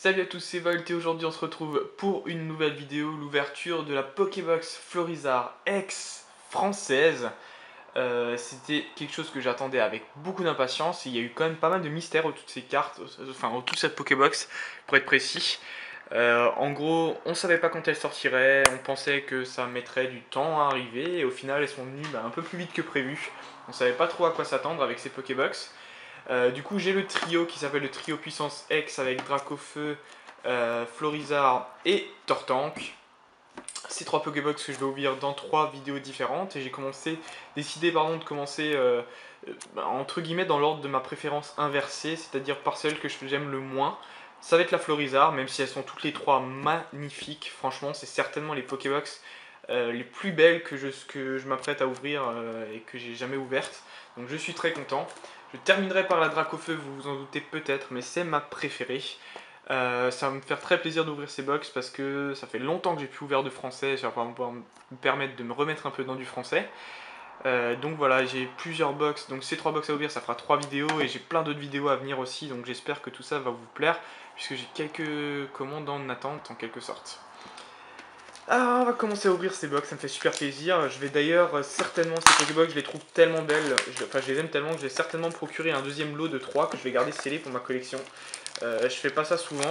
Salut à tous, c'est Volt et aujourd'hui on se retrouve pour une nouvelle vidéo, l'ouverture de la Pokébox Florizard X française. C'était quelque chose que j'attendais avec beaucoup d'impatience. Il y a eu quand même pas mal de mystères autour de ces cartes, enfin autour de cette Pokébox pour être précis. En gros, on savait pas quand elle sortirait, on pensait que ça mettrait du temps à arriver et au final elles sont venues un peu plus vite que prévu. On savait pas trop à quoi s'attendre avec ces Pokébox. Du coup, j'ai le trio qui s'appelle le trio puissance X avec Dracofeu, Florizard et Tortank. Ces trois Pokébox que je vais ouvrir dans trois vidéos différentes et j'ai décidé de commencer entre guillemets dans l'ordre de ma préférence inversée, c'est-à-dire par celle que j'aime le moins. Ça va être la Florizard, même si elles sont toutes les trois magnifiques. Franchement, c'est certainement les Pokébox les plus belles que je m'apprête à ouvrir et que j'ai jamais ouvertes. Donc je suis très content. Je terminerai par la Dracofeu, vous vous en doutez peut-être, mais c'est ma préférée. Ça va me faire très plaisir d'ouvrir ces box parce que ça fait longtemps que j'ai plus ouvert de français, ça va pouvoir me permettre de me remettre un peu dans du français. Donc voilà, j'ai plusieurs box, donc ces trois box à ouvrir, ça fera trois vidéos et j'ai plein d'autres vidéos à venir aussi, donc j'espère que tout ça va vous plaire puisque j'ai quelques commandes en attente en quelque sorte. Alors on va commencer à ouvrir ces box, ça me fait super plaisir. Je vais d'ailleurs certainement, ces Pokébox, je les trouve tellement belles, je les aime tellement que je vais certainement me procurer un deuxième lot de 3 que je vais garder scellé pour ma collection. Je fais pas ça souvent.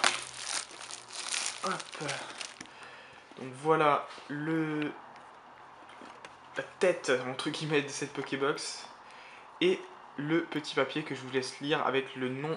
Hop. Donc voilà la tête entre guillemets de cette Pokébox et le petit papier que je vous laisse lire avec le nom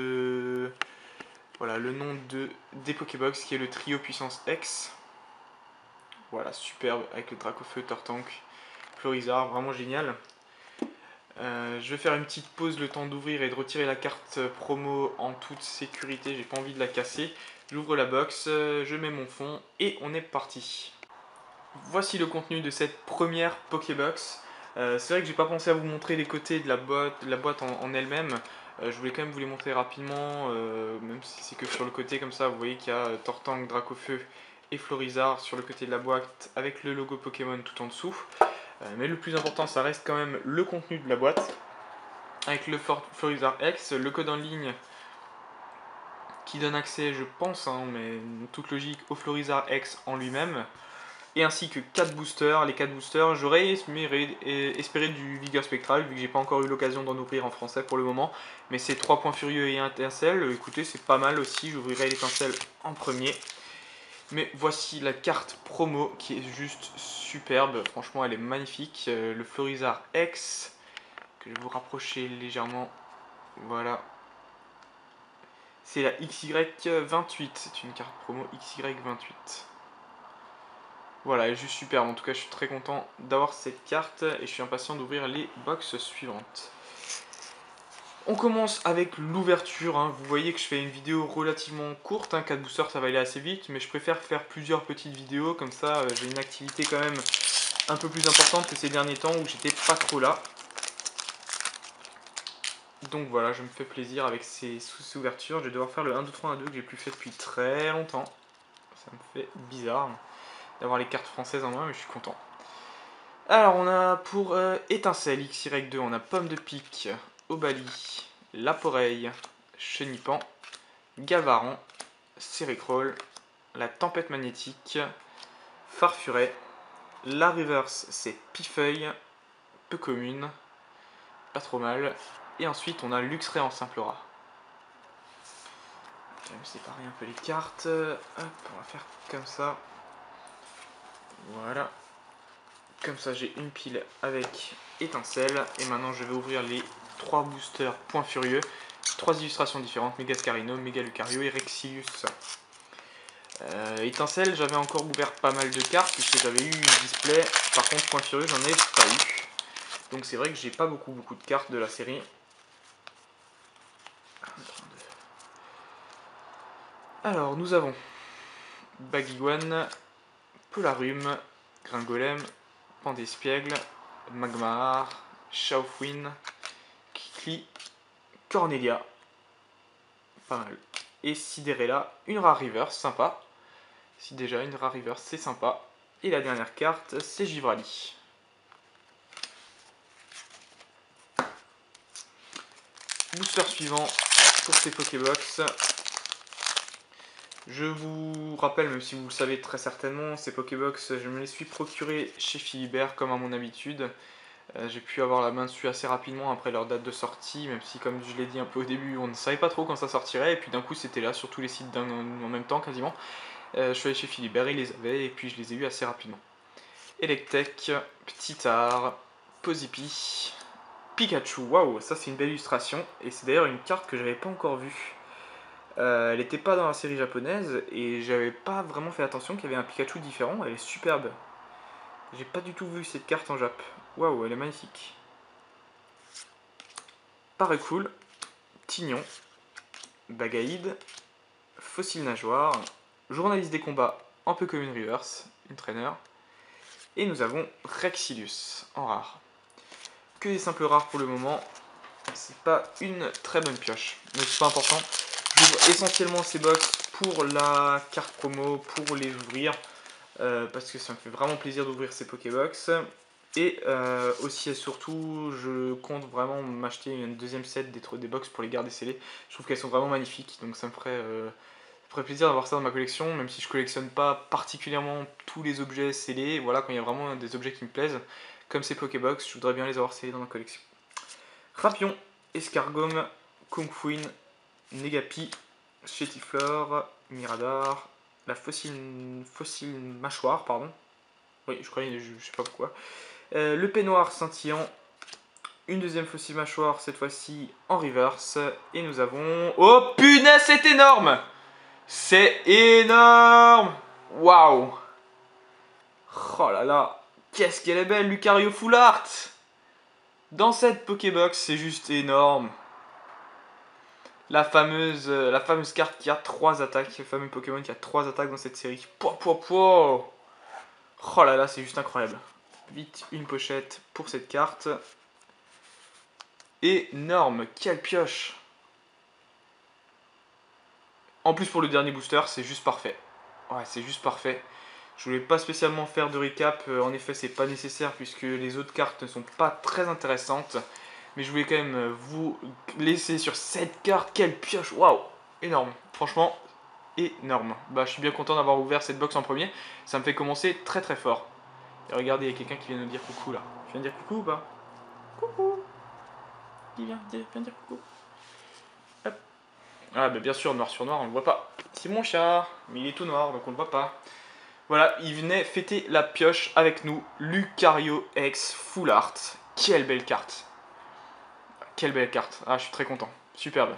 des Pokébox qui est le trio puissance X. Voilà, superbe avec le Dracofeu, Tortank, Florizard, vraiment génial. Je vais faire une petite pause le temps d'ouvrir et de retirer la carte promo en toute sécurité, j'ai pas envie de la casser. J'ouvre la box, je mets mon fond et on est parti. Voici le contenu de cette première Pokébox. C'est vrai que j'ai pas pensé à vous montrer les côtés de la boîte en elle-même. Je voulais quand même vous les montrer rapidement, même si c'est que sur le côté comme ça. Vous voyez qu'il y a Tortank, Dracofeu et Florizard sur le côté de la boîte avec le logo Pokémon tout en dessous. Mais le plus important, ça reste quand même le contenu de la boîte avec le Florizard X, le code en ligne qui donne accès, je pense, mais toute logique, au Florizard X en lui-même. Et ainsi que 4 boosters. Les 4 boosters, j'aurais espéré du Vigueur Spectral, vu que j'ai pas encore eu l'occasion d'en ouvrir en français pour le moment. Mais c'est 3 points furieux et étincelle, écoutez, c'est pas mal aussi, j'ouvrirai l'étincelle en premier. Mais voici la carte promo qui est juste superbe, franchement elle est magnifique. Le Florizard X, que je vais vous rapprocher légèrement, voilà. C'est la XY28, c'est une carte promo XY28. Voilà, elle est juste superbe. En tout cas, je suis très content d'avoir cette carte et je suis impatient d'ouvrir les box suivantes. On commence avec l'ouverture. Vous voyez que je fais une vidéo relativement courte. 4 boosters, ça va aller assez vite, mais je préfère faire plusieurs petites vidéos. Comme ça, j'ai une activité quand même un peu plus importante que ces derniers temps où j'étais pas trop là. Donc voilà, je me fais plaisir avec ces ouvertures. Je vais devoir faire le 1, 2, 3, 1, 2 que j'ai plus fait depuis très longtemps. Ça me fait bizarre d'avoir les cartes françaises en main, mais je suis content. Alors on a pour étincelle XY2, on a pomme de pique, Obali, Laporeille, Chenipan, Galvaran, Céricrol, la tempête magnétique, Farfuret, la reverse c'est Pifeuille, peu commune, pas trop mal, et ensuite on a Luxray en simple rat. Je vais me séparer un peu les cartes, hop, on va faire comme ça, voilà. Comme ça, j'ai une pile avec étincelle. Et maintenant, je vais ouvrir les 3 boosters Point Furieux. 3 illustrations différentes, Mégascarino, Méga Lucario et Rexilius. Étincelle, j'avais encore ouvert pas mal de cartes puisque j'avais eu une display. Par contre, Point Furieux, j'en ai pas eu. Donc c'est vrai que j'ai pas beaucoup de cartes de la série. Alors, nous avons Baguiguane, Polarum, Gringolem, Pandespiègle, Magmar, Chaufouine, Kikli, Cornelia, pas mal, et Siderella, une rare reverse, sympa. Si déjà une rare reverse, c'est sympa. Et la dernière carte, c'est Givrali. Booster suivant pour ces Pokébox. Je vous rappelle, même si vous le savez très certainement, ces Pokébox, je me les suis procurés chez Philibert comme à mon habitude. J'ai pu avoir la main dessus assez rapidement après leur date de sortie, même si comme je l'ai dit un peu au début, on ne savait pas trop quand ça sortirait, et puis d'un coup c'était là sur tous les sites en même temps quasiment. Je suis allé chez Philibert, ils les avaient, et puis je les ai eus assez rapidement. Electek, Ptitar, Pozipi, Pikachu, waouh, ça c'est une belle illustration, et c'est d'ailleurs une carte que j'avais pas encore vue. Elle n'était pas dans la série japonaise, et j'avais pas vraiment fait attention qu'il y avait un Pikachu différent, elle est superbe. J'ai pas du tout vu cette carte en Jap. Waouh, elle est magnifique. Paraît cool, Tignon, Bagaïd, Fossile Nageoire, Journaliste des combats en Pokémon Reverse, une traîneur. Et nous avons Rexilus en rare. Que des simples rares pour le moment, c'est pas une très bonne pioche, mais c'est pas important. J'ouvre essentiellement ces box pour la carte promo, pour les ouvrir, parce que ça me fait vraiment plaisir d'ouvrir ces Pokébox. Et aussi et surtout, je compte vraiment m'acheter une deuxième set des box pour les garder scellées. Je trouve qu'elles sont vraiment magnifiques, donc ça me ferait plaisir d'avoir ça dans ma collection, même si je collectionne pas particulièrement tous les objets scellés. Voilà, quand il y a vraiment des objets qui me plaisent, comme ces Pokébox, je voudrais bien les avoir scellés dans ma collection. Rapion, Escargome, Kungfuin, Negapi, Chetiflore, Mirador, la fossile mâchoire, pardon. Oui, je croyais, je sais pas pourquoi. Le peignoir scintillant, une deuxième fossile mâchoire, cette fois-ci en reverse. Et nous avons... Oh punaise, c'est énorme! C'est énorme! Waouh! Oh là là! Qu'est-ce qu'elle est belle, Lucario Full Art! Dans cette Pokébox, c'est juste énorme. La fameuse carte qui a 3 attaques, le fameux Pokémon qui a 3 attaques dans cette série. Pouah, pouah, pouah. Oh là là, c'est juste incroyable. Vite, une pochette pour cette carte. Énorme, quelle pioche! En plus pour le dernier booster, c'est juste parfait. Ouais, c'est juste parfait. Je voulais pas spécialement faire de recap, en effet c'est pas nécessaire puisque les autres cartes ne sont pas très intéressantes. Mais je voulais quand même vous laisser sur cette carte, quelle pioche, waouh, énorme, franchement énorme. Bah je suis bien content d'avoir ouvert cette box en premier, ça me fait commencer très très fort. Et regardez, il y a quelqu'un qui vient nous dire coucou là. Tu viens dire coucou ou pas? Coucou. Viens dire coucou. Hop. Ah bah bien sûr, noir sur noir, on le voit pas. C'est mon chat, mais il est tout noir donc on le voit pas. Voilà, il venait fêter la pioche avec nous, Lucario X Full Art. Quelle belle carte. Quelle belle carte. Ah, je suis très content. Superbe.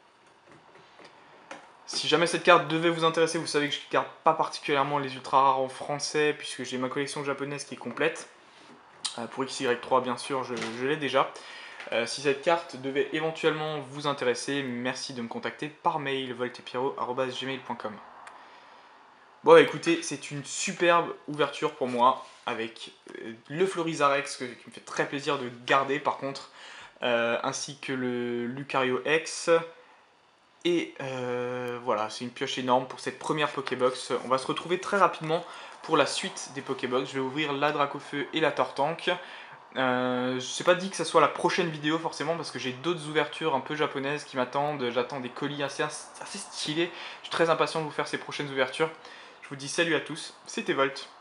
Si jamais cette carte devait vous intéresser, vous savez que je ne garde pas particulièrement les ultra rares en français, puisque j'ai ma collection japonaise qui est complète. Pour XY3, bien sûr, je l'ai déjà. Si cette carte devait éventuellement vous intéresser, merci de me contacter par mail, voltepiro@gmail.com. Bon bah écoutez, c'est une superbe ouverture pour moi, avec le Florizarex qui me fait très plaisir de garder par contre, ainsi que le Lucario X. Et voilà, c'est une pioche énorme pour cette première Pokébox. On va se retrouver très rapidement pour la suite des Pokébox. Je vais ouvrir la Dracofeu et la Tortank. Je sais pas dit que ça soit la prochaine vidéo forcément parce que j'ai d'autres ouvertures un peu japonaises qui m'attendent. J'attends des colis assez stylés. Je suis très impatient de vous faire ces prochaines ouvertures. Je vous dis salut à tous, c'était Volt.